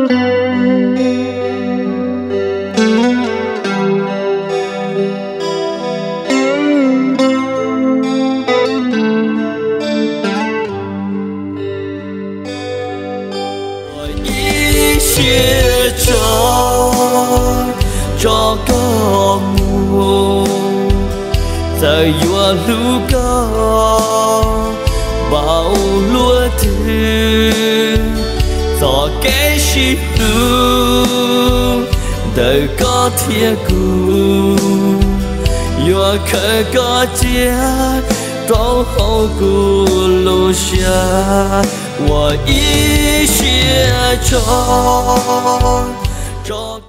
cho có mù giờ vua lũ có bao lúa thứ gió cái ship lũ đời có thiên cũ vua khơi có chia trong hậu cũ lô xa và ý chia cho